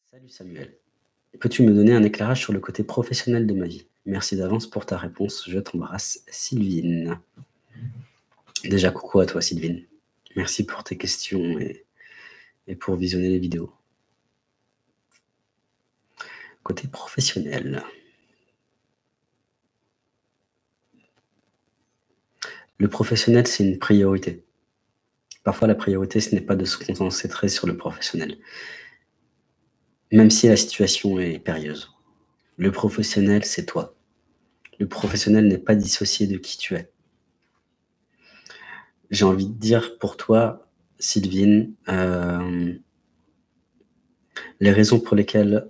Salut Samuel. Peux-tu me donner un éclairage sur le côté professionnel de ma vie? Merci d'avance pour ta réponse. Je t'embrasse, Sylvine. Déjà, coucou à toi, Sylvine. Merci pour tes questions et pour visionner les vidéos. Côté professionnel. Le professionnel, c'est une priorité. Parfois, la priorité, ce n'est pas de se concentrer sur le professionnel, même si la situation est périlleuse. Le professionnel, c'est toi. Le professionnel n'est pas dissocié de qui tu es. J'ai envie de dire pour toi, Sylvine, les raisons pour lesquelles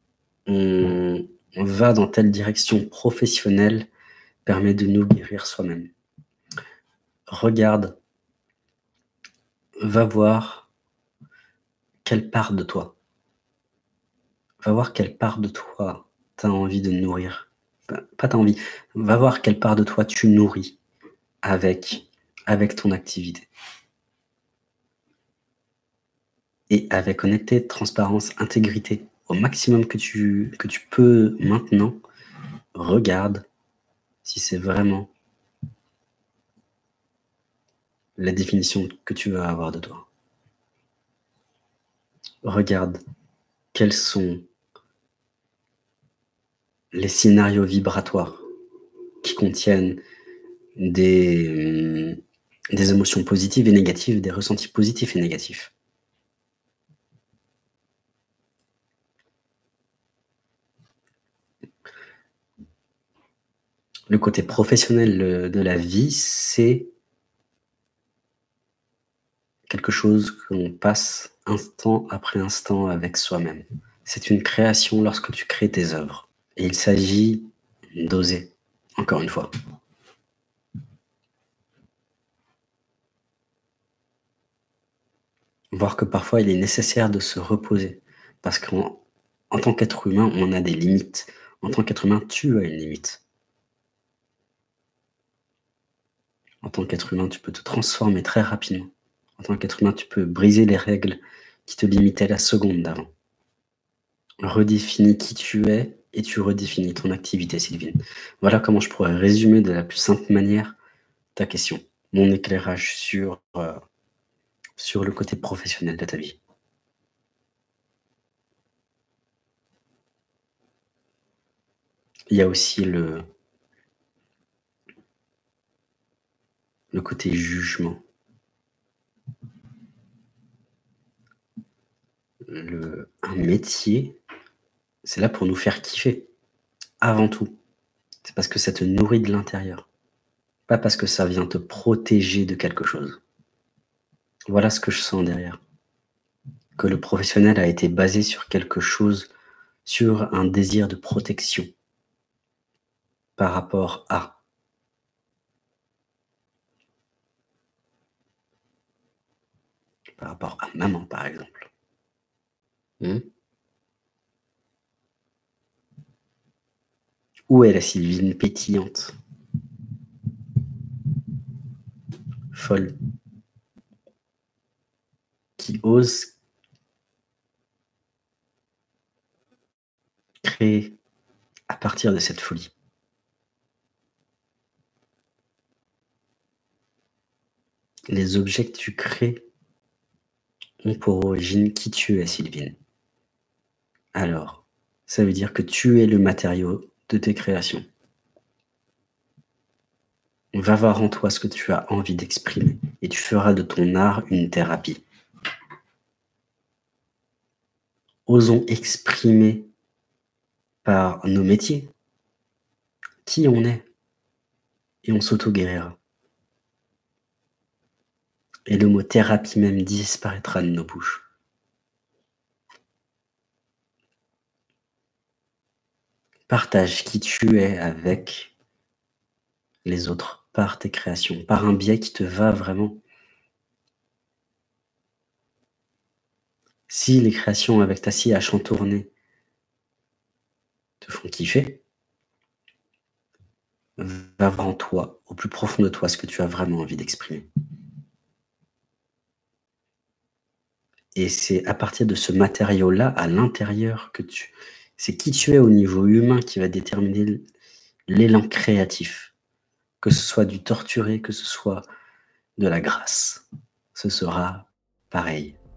on va dans telle direction professionnelle permet de nous guérir soi-même. Regarde, va voir quelle part de toi. Va voir quelle part de toi tu as envie de nourrir. Pas t'as envie, va voir quelle part de toi tu nourris avec ton activité. Et avec honnêteté, transparence, intégrité, au maximum que tu peux maintenant, regarde si c'est vraiment la définition que tu vas avoir de toi. Regarde quels sont les scénarios vibratoires qui contiennent des émotions positives et négatives, des ressentis positifs et négatifs. Le côté professionnel de la vie, c'est quelque chose que l'on passe instant après instant avec soi-même. C'est une création lorsque tu crées tes œuvres. Et il s'agit d'oser, encore une fois. Voir que parfois il est nécessaire de se reposer. Parce qu'en tant qu'être humain, on a des limites. En tant qu'être humain, tu as une limite. En tant qu'être humain, tu peux te transformer très rapidement. En tant qu'être humain, tu peux briser les règles qui te limitaient la seconde d'avant. Redéfinis qui tu es et tu redéfinis ton activité, Sylvine. Voilà comment je pourrais résumer de la plus simple manière ta question, mon éclairage sur le côté professionnel de ta vie. Il y a aussi le côté jugement. Un métier, c'est là pour nous faire kiffer, avant tout. C'est parce que ça te nourrit de l'intérieur, pas parce que ça vient te protéger de quelque chose. Voilà ce que je sens derrière. Que le professionnel a été basé sur quelque chose, sur un désir de protection par rapport à. Par rapport à maman, par exemple. Où est la Sylvine pétillante, folle, qui ose créer à partir de cette folie? Les objets que tu crées ont pour origine qui tu es, Sylvine. Alors, ça veut dire que tu es le matériau de tes créations. Va voir en toi ce que tu as envie d'exprimer et tu feras de ton art une thérapie. Osons exprimer par nos métiers qui on est et on s'auto-guérira. Et le mot thérapie même disparaîtra de nos bouches. Partage qui tu es avec les autres, par tes créations, par un biais qui te va vraiment. Si les créations avec ta scie à chantourner te font kiffer, va voir en toi, au plus profond de toi, ce que tu as vraiment envie d'exprimer. et c'est à partir de ce matériau-là, à l'intérieur, que tu c'est qui tu es au niveau humain qui va déterminer l'élan créatif. Que ce soit du torturé, que ce soit de la grâce, ce sera pareil.